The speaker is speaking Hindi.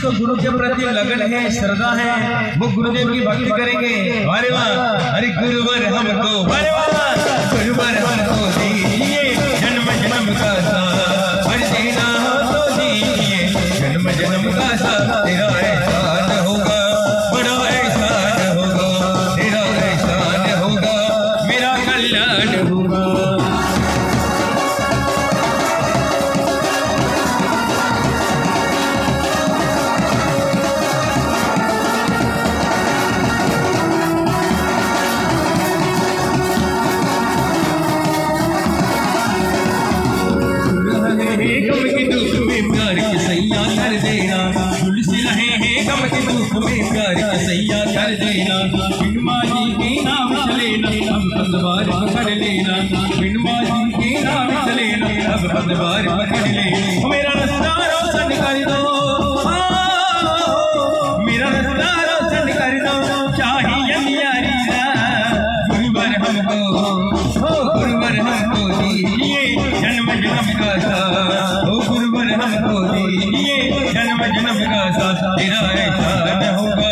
जिसको गुरु के प्रति लगन है, श्रद्धा है, वो गुरुदेव की भक्ति करेंगे। अरे वाह, अरे गुरुवर हमको, अरे वाह, गुरुवर हमको दीजिए जन्म जन्म का साथ, हर देना हो तो दीजिए जन्म जन्म का साथ। तेरा एहसान होगा, बड़ा एहसान होगा, तेरा एहसान होगा, मेरा कल्याण होगा। गम के दुख में प्यार के सैया कर देना, झुलस रहे हैं गम के दुख में प्यार के सैया कर देना। बिन माजी के नाम चलेना अब पतवार पकड़ लेना, बिन माजी के नाम चलेना अब पतवार पकड़ लेना। मेरा रास्ता रोशन कर दो, मेरा रास्ता रोशन कर दो, चाहिए न्यारी गुरुवर हमको, गुरुवर हमको दीजिए जन्म जन्म का साथ, गुरुवर हमको दीजिए जन्म जन्म का साथ। तेरा एहसान होगा,